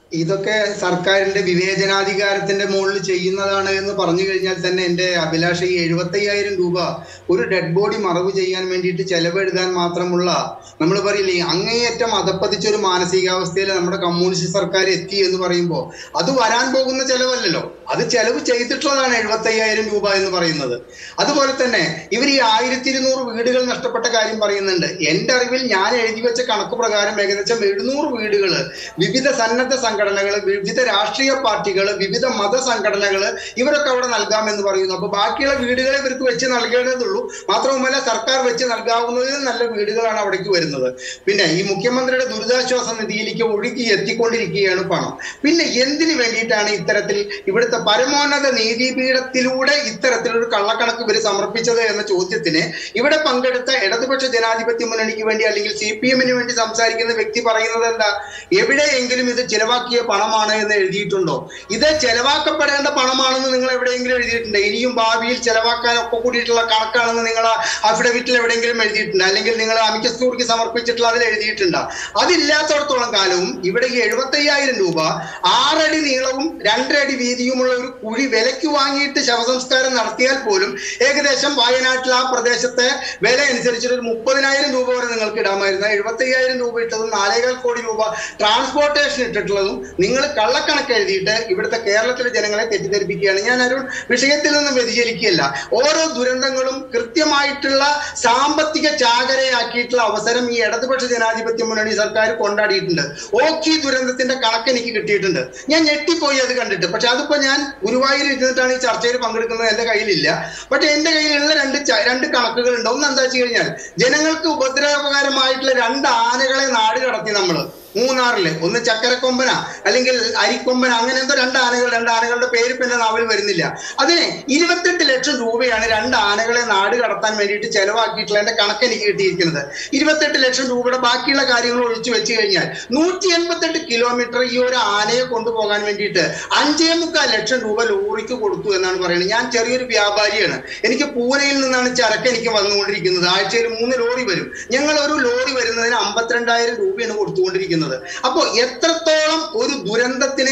ഇതൊക്കെ സർക്കാരിന്റെ വിവേചനാധികാരത്തിന്റെ മുകളിൽ ചെയ്യുന്നതാണ് എന്ന് പറഞ്ഞു കഴിഞ്ഞാൽ തന്നെ എൻ്റെ അഭിലാഷ ഈ 75,000 രൂപ ഒരു ഡെഡ് ബോഡി മറവ് ചെയ്യാൻ വേണ്ടിയിട്ട് ചെലവെഴുതാൻ മാത്രമുള്ള, നമ്മൾ പറയില്ലേ, അങ്ങേയറ്റം അധപ്പതിച്ചൊരു മാനസികാവസ്ഥയിൽ നമ്മുടെ കമ്മ്യൂണിസ്റ്റ് സർക്കാർ എത്തി എന്ന് പറയുമ്പോൾ അത് വരാൻ പോകുന്ന ചെലവല്ലല്ലോ, അത് ചെലവ് ചെയ്തിട്ടുള്ളതാണ് 75,000 രൂപ എന്ന് പറയുന്നത്. അതുപോലെ തന്നെ ഇവർ ഈ 1200 വീടുകൾ നഷ്ടപ്പെട്ട കാര്യം പറയുന്നുണ്ട്. എൻ്റെ അറിവിൽ ഞാൻ എഴുതി വെച്ച കണക്ക് പ്രകാരം ഏകദേശം 700 വീടുകൾ വിവിധ സന്നദ്ധ സംഘടനകൾ, വിവിധ രാഷ്ട്രീയ പാർട്ടികൾ, വിവിധ മതസംഘടനകൾ ഇവരൊക്കെ അവിടെ നൽകാമെന്ന് പറയുന്നു. അപ്പൊ ബാക്കിയുള്ള വീടുകളെ ഇവർക്ക് വെച്ച് നൽകേണ്ടതുള്ളൂ. മാത്രവുമല്ല, സർക്കാർ വെച്ച് നൽകാവുന്നതിൽ നല്ല വീടുകളാണ് അവിടേക്ക് വരുന്നത്. പിന്നെ ഈ മുഖ്യമന്ത്രിയുടെ ദുരിതാശ്വാസ നിധിയിലേക്ക് ഒഴുകി എത്തിക്കൊണ്ടിരിക്കുകയാണ് പണം. പിന്നെ എന്തിനു വേണ്ടിയിട്ടാണ് ഇത്തരത്തിൽ ഇവിടുത്തെ പരമോന്നത നീതിപീഠത്തിലൂടെ ഇത്തരത്തിലൊരു കള്ളക്കണക്ക് ഇവർ സമർപ്പിച്ചത് എന്ന ചോദ്യത്തിന് ഇവിടെ പങ്കെടുത്ത ഇടതുപക്ഷ ജനാധിപത്യ മുന്നണിക്ക് വേണ്ടി അല്ലെങ്കിൽ CPM വേണ്ടി സംസാരിക്കുന്ന വ്യക്തി പറയുന്നത് എന്താ? എവിടെയെങ്കിലും ഇത് ചിലവാക്കിയ പണമാണ് എന്ന് എഴുതിയിട്ടുണ്ടോ? ഇത് ചെലവാക്കപ്പെടേണ്ട പണമാണെന്ന് നിങ്ങൾ എവിടെയെങ്കിലും എഴുതിയിട്ടുണ്ട്? ഇനിയും ഭാവിയിൽ ചെലവാക്കാനൊക്കെ കൂടിയിട്ടുള്ള കണക്കാണെന്ന് നിങ്ങൾ അഫിഡവിറ്റിൽ എവിടെയെങ്കിലും എഴുതിയിട്ടുണ്ട്? അല്ലെങ്കിൽ നിങ്ങൾ അമിക്കസ് ക്യൂറിക്ക് സമർപ്പിച്ചിട്ടുള്ള അതിൽ എഴുതിയിട്ടുണ്ട്? അതില്ലാത്തടത്തോളം കാലവും ഇവിടെ ഈ 75,000 രൂപ 6 അടി നീളവും 2 അടി വീതിയുമുള്ള ഒരു കുഴി വിലയ്ക്ക് വാങ്ങിയിട്ട് ശവസംസ്കാരം നടത്തിയാൽ പോലും ഏകദേശം വയനാട്ടിൽ ആ പ്രദേശത്തെ വില അനുസരിച്ചിട്ട് ഒരു 30,000 രൂപ വരെ നിങ്ങൾക്ക് ഇടാമായിരുന്നു. 75,000 രൂപ ഇട്ടതും 4.25 കോടി രൂപ ട്രാൻസ്പോർട്ടേഷൻ ഇട്ടിട്ടുള്ളതും നിങ്ങൾ കള്ളക്കണക്ക് എഴുതിയിട്ട് ഇവിടുത്തെ കേരളത്തിലെ ജനങ്ങളെ തെറ്റിദ്ധരിപ്പിക്കുകയാണ്. ഞാൻ അരുൺ വിഷയത്തിൽ നിന്നും വ്യതിചലിക്കുകയല്ല. ഓരോ ദുരന്തങ്ങളും കൃത്യമായിട്ടുള്ള സാമ്പത്തിക ചാകരയാക്കിയിട്ടുള്ള അവസരം ഈ ഇടതുപക്ഷ ജനാധിപത്യ മുന്നണി സർക്കാർ കൊണ്ടാടിയിട്ടുണ്ട്. ഓഖി ദുരന്തത്തിന്റെ കണക്ക് എനിക്ക് കിട്ടിയിട്ടുണ്ട്. ഞാൻ ഞെട്ടിപ്പോയി അത് കണ്ടിട്ട്. പക്ഷെ അതിപ്പോ ഞാൻ ഗുരുവായൂർ ഇരുന്നിട്ടാണ് ഈ ചർച്ചയിൽ പങ്കെടുക്കുന്നത്, എന്റെ കയ്യിലില്ല. പക്ഷെ എന്റെ കയ്യിലുള്ള രണ്ട് കണക്കുകൾ ഉണ്ട്. ഒന്ന് എന്താ വെച്ച് കഴിഞ്ഞാൽ, ജനങ്ങൾക്ക് ഉപദ്രവകരമായിട്ടുള്ള 2 ആനകളെ നാട് കടത്തി നമ്മള് മൂന്നാറില്. ഒന്ന് ചക്കരക്കൊമ്പന അല്ലെങ്കിൽ അരിക്കൊമ്പന, അങ്ങനെ എന്തോ 2 ആനകൾ, 2 ആനകളുടെ പേര് പിന്നെ നാവിൽ വരുന്നില്ല. അതിന് 28 ലക്ഷം രൂപയാണ് 2 ആനകളെ നാട് കടത്താൻ വേണ്ടിയിട്ട് ചെലവാക്കിയിട്ടുള്ള എന്റെ കണക്ക് എനിക്ക് കിട്ടിയിരിക്കുന്നത്. 28 ലക്ഷം രൂപയുടെ ബാക്കിയുള്ള കാര്യങ്ങൾ ഒഴിച്ചു വെച്ച് കഴിഞ്ഞാൽ 188 കിലോമീറ്റർ ഈ ഒരു ആനയെ കൊണ്ടുപോകാൻ വേണ്ടിയിട്ട് 5.25 ലക്ഷം രൂപ ലോറിക്ക് കൊടുത്തു എന്നാണ് പറയുന്നത്. ഞാൻ ചെറിയൊരു വ്യാപാരിയാണ്. എനിക്ക് പൂനെയിൽ നിന്നാണ് ചരക്ക് എനിക്ക് വന്നുകൊണ്ടിരിക്കുന്നത്. ആഴ്ചയിൽ 3 ലോറി വരും. ഞങ്ങൾ ഒരു ലോറി വരുന്നതിന് 52,000 രൂപയാണ് കൊടുത്തുകൊണ്ടിരിക്കുന്നത്. അപ്പോ എത്രത്തോളം ഒരു ദുരന്തത്തിനെ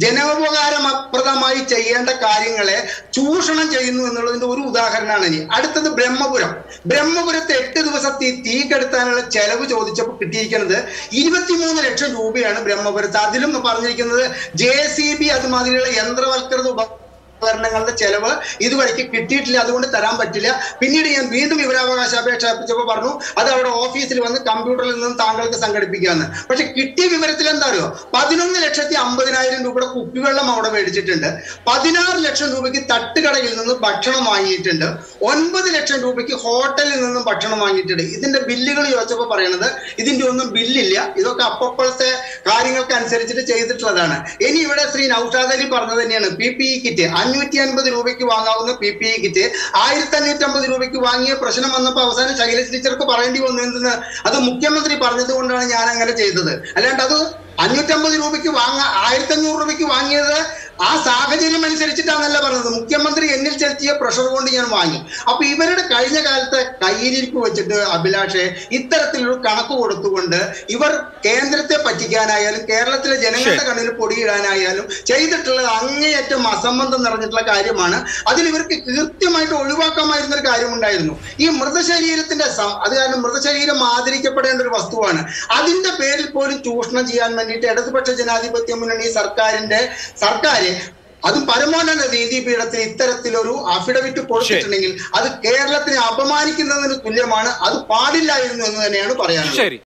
ജനോപകാരപ്രദമായി ചെയ്യേണ്ട കാര്യങ്ങളെ ചൂഷണം ചെയ്യുന്നു എന്നുള്ളതിന്റെ ഒരു ഉദാഹരണമാണ്. ഇനി അടുത്തത് ബ്രഹ്മപുരത്ത് 8 ദിവസത്തെ തീ കെടുത്താനുള്ള ചെലവ് ചോദിച്ചപ്പോൾ കിട്ടിയിരിക്കുന്നത് 23 ലക്ഷം രൂപയാണ് ബ്രഹ്മപുരത്ത്. അതിലും പറഞ്ഞിരിക്കുന്നത് JCB അതുമാതിരിയുള്ള യന്ത്രവൽകൃത ഉപകരണങ്ങളുടെ ചെലവ് ഇതുവരെയ്ക്ക് കിട്ടിയിട്ടില്ല, അതുകൊണ്ട് തരാൻ പറ്റില്ല. പിന്നീട് ഞാൻ വീണ്ടും വിവരാവകാശ അപേക്ഷ അർപ്പിച്ചപ്പോൾ പറഞ്ഞു അത് അവിടെ ഓഫീസിൽ വന്ന് കമ്പ്യൂട്ടറിൽ നിന്നും താങ്കൾക്ക് സംഘടിപ്പിക്കാമെന്ന്. പക്ഷെ കിട്ടിയ വിവരത്തിൽ എന്താ അറിയോ? 11,50,000 രൂപയുടെ കുപ്പിവെള്ളം അവിടെ മേടിച്ചിട്ടുണ്ട്. 16 ലക്ഷം രൂപയ്ക്ക് തട്ടുകടയിൽ നിന്ന് ഭക്ഷണം വാങ്ങിയിട്ടുണ്ട്. 9 ലക്ഷം രൂപയ്ക്ക് ഹോട്ടലിൽ നിന്നും ഭക്ഷണം വാങ്ങിയിട്ടുണ്ട്. ഇതിന്റെ ബില്ലുകൾ ചോദിച്ചപ്പോൾ പറയണത് ഇതിന്റെ ഒന്നും ബില്ലില്ല, ഇതൊക്കെ അപ്പോഴത്തെ കാര്യങ്ങൾക്ക് അനുസരിച്ചിട്ട് ചെയ്തിട്ടുള്ളതാണ്. ഇനി ഇവിടെ ശ്രീ നൗഷാദ് അലി പറഞ്ഞത് തന്നെയാണ്. PPE കിറ്റ് 550 രൂപയ്ക്ക് വാങ്ങാവുന്ന PPE കിറ്റ് 1,550 രൂപയ്ക്ക് വാങ്ങിയ പ്രശ്നം വന്നപ്പോൾ അവസാനം ശൈലജ് ടീച്ചർക്ക് പറയേണ്ടി വന്നു. എന്തെന്ന്? അത് മുഖ്യമന്ത്രി പറഞ്ഞത് കൊണ്ടാണ് ഞാൻ അങ്ങനെ ചെയ്തത്. അല്ലാണ്ട് അത് 550 രൂപയ്ക്ക് 1,500 രൂപയ്ക്ക് വാങ്ങിയത് ആ സാഹചര്യം അനുസരിച്ചിട്ടാണല്ല പറഞ്ഞത്. മുഖ്യമന്ത്രി എന്നിൽ ചെലുത്തിയ പ്രഷർ കൊണ്ട് ഞാൻ വാങ്ങി. അപ്പൊ ഇവരുടെ കഴിഞ്ഞ കാലത്തെ കയ്യിലിരിപ്പ് വെച്ചിട്ട് അഭിലാഷെ ഇത്തരത്തിലൊരു കണക്ക് കൊടുത്തുകൊണ്ട് ഇവർ കേന്ദ്രത്തെ പറ്റിക്കാനായാലും കേരളത്തിലെ ജനങ്ങളുടെ കണ്ണിൽ പൊടിയിടാനായാലും ചെയ്തിട്ടുള്ളത് അങ്ങേയറ്റം അസംബന്ധം നിറഞ്ഞിട്ടുള്ള കാര്യമാണ്. അതിൽ ഇവർക്ക് കൃത്യമായിട്ട് ഒഴിവാക്കാമായിരുന്ന ഒരു കാര്യമുണ്ടായിരുന്നു. ഈ മൃതശരീരത്തിന്റെ അത് കാരണം മൃതശരീരം ആദരിക്കപ്പെടേണ്ട ഒരു വസ്തുവാണ്. അതിന്റെ പേരിൽ പോലും ചൂഷണം ചെയ്യാൻ വേണ്ടിയിട്ട് ഇടതുപക്ഷ ജനാധിപത്യ മുന്നണി സർക്കാർ അതും പരമോന്നത നീതിപീഠത്തിൽ ഇത്തരത്തിലൊരു അഫിഡവിറ്റ് കൊടുത്തിട്ടുണ്ടെങ്കിൽ അത് കേരളത്തിനെ അപമാനിക്കുന്നതിന് തുല്യമാണ്. അത് പാടില്ലായിരുന്നു എന്ന് തന്നെയാണ് പറയാനുള്ളത്.